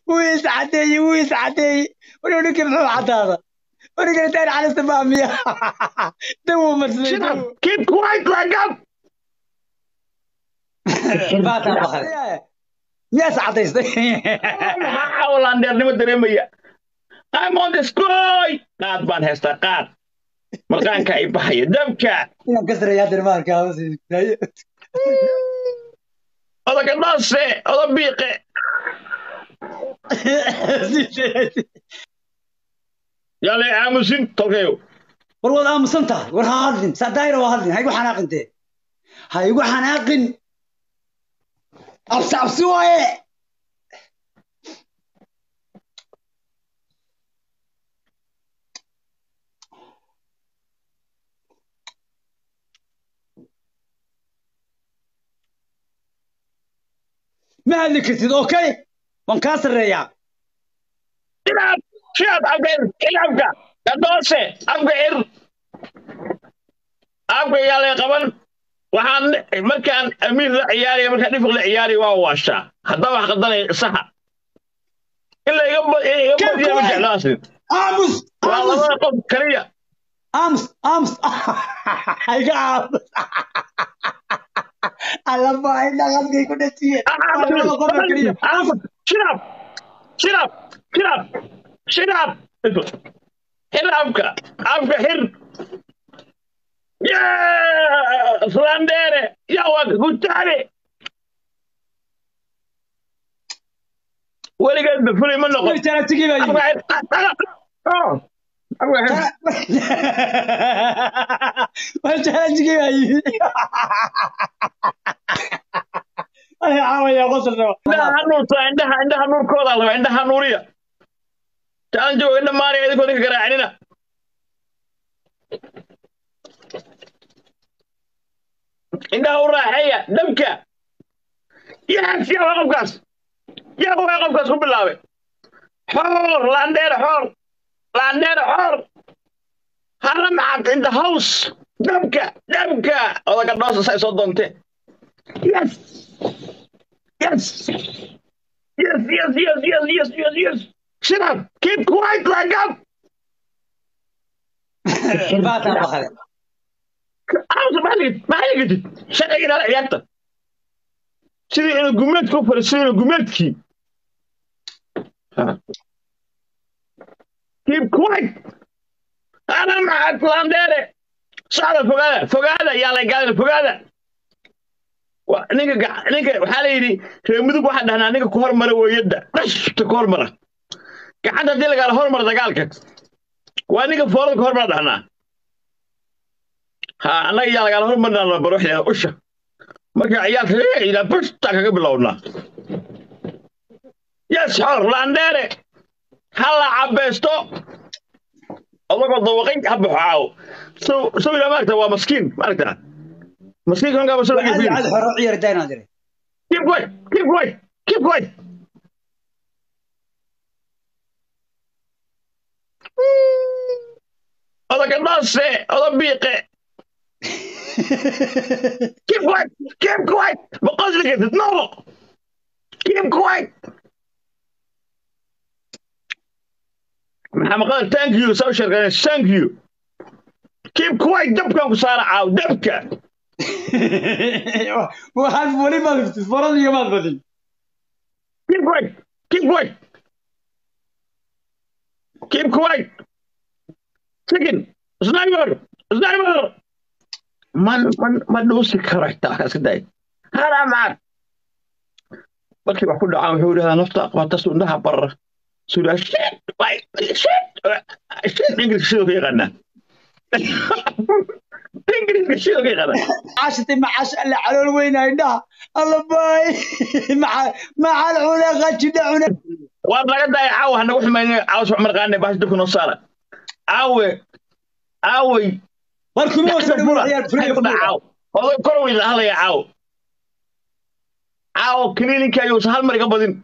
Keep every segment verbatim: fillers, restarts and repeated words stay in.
ويسعدي ويسعدي ونقول لك محو عطاها ونقول تاني على استفهامية دو مسلي دو keep quiet like up فاتح بخير يا سعدي maxaa Hollandeernimo dareemaya I'm on the sky qaad baan haystaa qaad markaanka ay baxaya dabka يا كسر يا درمان كاوس odaga dhaase oda biiqe yale aamusin tolkayo والله أنا مصنطة ورها هذين سداير وهذين هاي وحناق أنت هاي وحناق أبص أبصوه ما اللي كنت أوكي وانكسر الرياض shiraab shiraab abgeer ilabka dadoose abgeer abka yale qaban waxaan markaan amiir la ciyaariyo markaan dhifq la ciyaariyo waa waashaa hadda wax qadanay saxa illa iga iga badiya ma jeclaasin أمس waa أمس labada qof kaliya أمس أمس هاي أمس الله ما إلا غلقي كنا تيه والله قبل كريم shiraab shiraab shiraab shiraab hir abka abka hir yaa Hollandeere yaa waa gutaale weligeed bafulay ma noqon ترى تجيب abka hir oh abka hir وانت تجيب يا عمي يا غسل indhaha nuurta indhaha indhaha nuurkooda laba indhaha nuuriya taan jooga indha maariya idinkoo ninka garaacinina indhaha u raaxeeya dabka yes yaa waa qofkaas yaa waa qofkaas ku bilaabay xoor laandheer xoor laandheer xoor hala macad in the house dabka dabka odaga dhoosa say soo doonteen yes yes yes yes yes yes yes yes yes shut up keep quiet like up فاتح بخير عاوز ما لقيت ما لقيت شقي لا عيادته سيدي انا قمت كفر سيدي قمتكي keep quiet انا مع لانديري صعد فوقاده فوقاده يا لا قال فوقاده ninka ninka waxa la yiri reemudug waxa dhahnaa ninka ku hormara weeyada dhashta ku hormara gacanta hadii laga hormar dagaalka waa ninka foorada ku hormara dhahnaa ha anaga yaa laga hormarnaa baruuxda usha marka ciyaalka ila basta kaga bilowna yes xor laandere hala cabeesto odaga dawaqin habaxaaw so so ila maarta waa maskiin maarta maskiin kan gaba soo عاد عاد حر عير داينا ادري keep quiet keep quiet keep quiet odaga dhaase oda biiqe keep quiet keep quiet بقصد كده no keep quiet محمد قال thank you سو شركة thank you keep quiet دبكة وصار عاو دبكة وحال ولي ما لبست فرض يا ما بدل keep quiet keep quiet keep quiet chicken sniper sniper man man man دوسي كاركتر كاسداي هذا معك markii wax ku dhacaan wuxuu yiraahdaa nafta aqbaata suunaha barra suudaa shit way shit shit ingiriis sidoo kale yaqaana ingiriis sidoo kale yaqaana عاشتي مع عاش اللي على الوين عندها الله باي مع مع العلا غاتشي عنا waan laga daay caaw hana wax maynay caaw soo marqaanay baash dibka noo saara caawe caawe بركم وسلموا عيال فريق caaw oo kor way la hadlaya caaw caaw clinic ayuu hal mar iga badin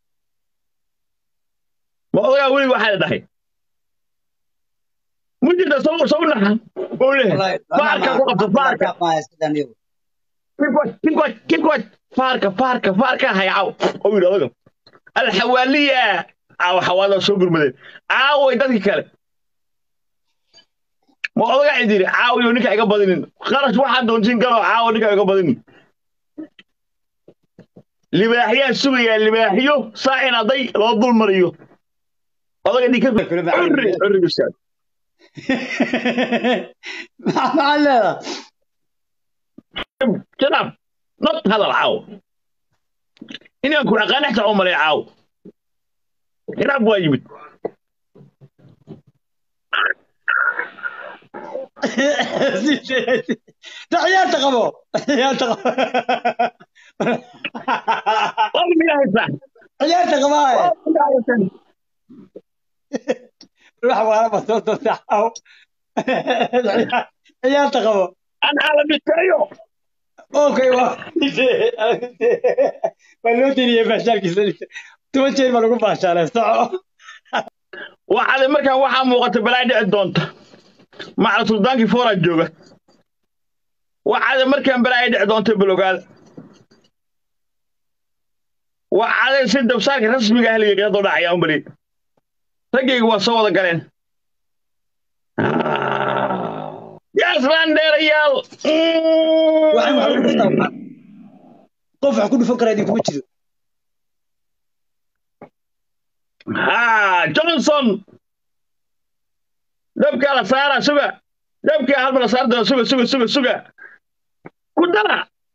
ma ogaa weli waxa la dhahay mujida soo soo naxa oo leh faarka ku qabto faarka ما يستدنيو keep quiet keep quiet keep quiet faarka faarka faarka hay caaw oo yiraahdo الحوالية أو حوالي سوبر مدين عاوي دتك كله ما هو قاعد يدير عاوي ونك حاجة بدين خرج واحد دونتين قالوا عاوي ونك حاجة بدين اللي بيحيى السورية اللي بيحيو صاعنا ضي لا ظل مريو هذا قاعد يكذب عري عري بستان مع لا كلام نط هذا العاو إني أقول أغاني عمر يا عاو كلام واجب عيال تقبوا عيال تقبوا والله يا إسمع عيال تقبوا روح وانا بصوت وسحوا عيال تقبوا أنا على بيتايو اوكي وا بلوتي يا باشا كيسني توجه ما لو باشا ساعه وعلى مركا waxaa muuqata balaadi doonta macal suldaanki foora jooga waxaad markaan balaadi doonta blogaal waxaad si dabsaarka rasmiga ah liiga doo dhacaya un bari ragaygu waa soo wada galeen yaasran dheerayaal waxaan wax ku dhuftaa qof wax ku dhufan kara idin kuma jiro ha Johnson dabka la saara suga dabka hal mar la saar suga suga suga suga ku dara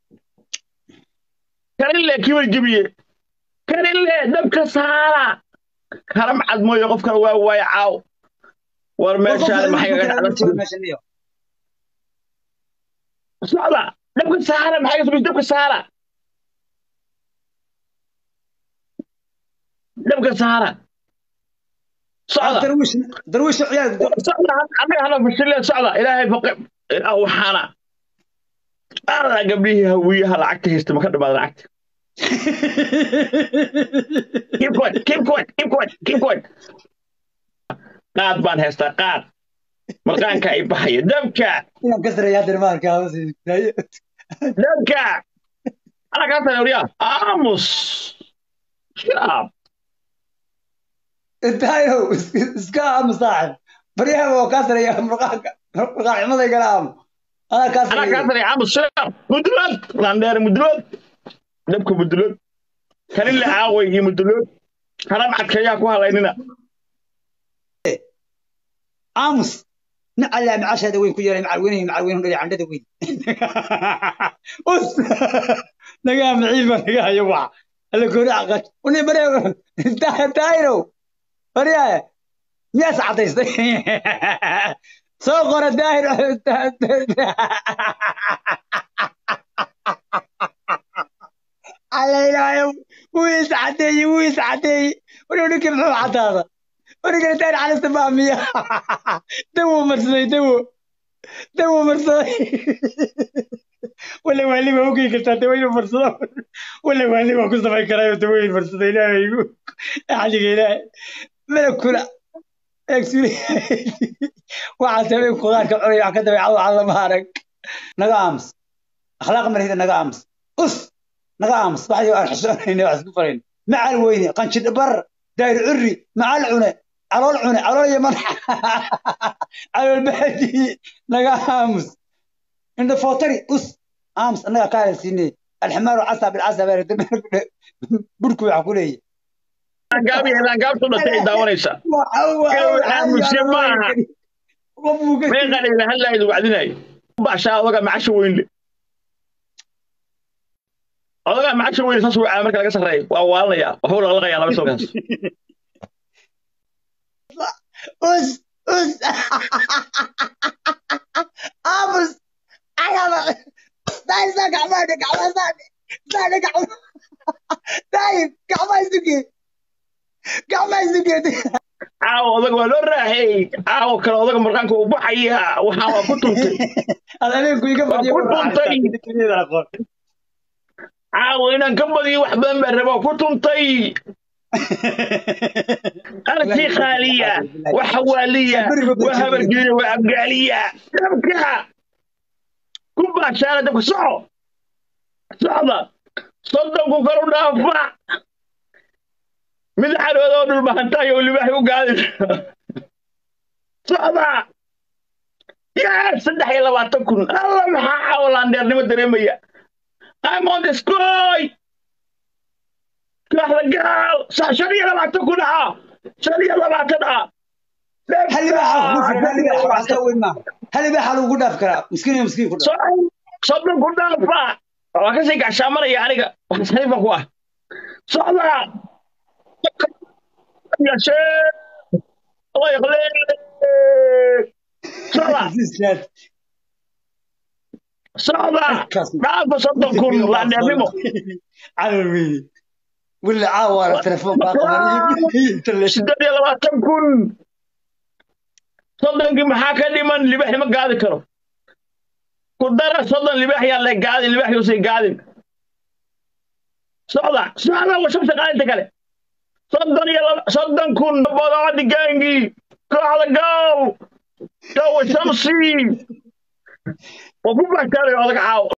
karile kiwar jibiye karile dabka saara karam cad mooyo qofka waa way caaw war meesha maxay ga dhacday sala dabka saara maxay ga dabka saara dabka saara صعدة درويش درويش عيال صعدة أنا أنا في الشلة صعدة إلهي فقط أو حنا أنا قبليه هويها العكت هيستم كذا بعد العكت كيف كويت كيف كويت كيف كويت كيف كويت قاد بان هستا قاد مرقان كاي بحي دمكة يا كسر يا درمان كاوس دمكة أنا كنت يا أمس شراب انتهيوا اسكا مصاحب فريها وكسر يا مرقان مرقان ما كلام انا كسر أنا كسر يا أمس شراب مدلت لاندير مدلت دمكة مدلت كان اللي عاوي هي مدلت حرام عكيا كوها ليننا امس نعلى معاش هذا وين كيري مع وين مع وين اللي عنده وين اس نقام عيد ما نقا يوع اللي كوري عقد وني بري دايرو بري يا ساعتين صغر الداير على لا ويسعدي ويسعدي ونقول كيف هذا ورجعت أنا على سبعمية دو مرسي دو دو مرسي ولا ولا ما هو كي كنت توين مرسي ولا ولا ما كنت باي كراي توين مرسي لا يقول علي لا ما كلا اكسوري وعسى خدارك عري كذا يعوض على مهارك نقامس اخلاق مريض نقامس اس نقامس بعد الحسن هنا اسكفرين مع الوين قنش بر داير عري مع العنى على العنى على اليمن على البهدي نقامس عند فوتري اس امس انا قاعد سيني الحمار وعصا بالعصا بركو يعقولي قابي انا قابت له داوريسا امس ما ما قال لي هلا يدو بعدين باشا وقع مع شوين odaga ma casho weyn soo suuca marka laga sareeyo waa waalaya waxa la qalqaya laba soo gaas us us abus ayaba dai sa gama da gama sa sa da gama dai gama suge gama suge aaw odaga waa loo raaxay aaw kale odaga markaanka uu baxaya waxa waa ku tuntay adana ku iga fadhiyo عاو إنا كمبدي واحد من بربا كنتم طي أرتي خالية وحوالية وهبرجية وأبقالية تبكى كم شارع تبكى صعو صعدة صدقوا كانوا نافع mid xarood oo dhul bahantaay oo libaax u gaadin socda yaa saddex iyo labaatan kun alla maxaa xawlaandeernimo dareemaya I'm on the sky kaaxda gaal shan iyo labaatan kun ah shan iyo labaatan ah هل بحال كفر هل بحال عسى وين ما هل بحال وقداف كرا مسكين مسكين كذا صدق قدافا وكسي كشامر يا aniga waxayba ku ah socda يا شيخ الله يخليك صعبة صعبة نعم صدق كل لا نعمله على الويل ولا عاور التليفون باقي سدد يا لباتن كن صدق maxaa ka dhiman libax ma gaadi karo ku dara soddon libax yaa la gaadi libax uu si gaadin socda socda wa shabta qaadinta kale soddon iyo soddon kun boqol digaangi kooxda gaaw taw shamsi وكم بحكي على هذا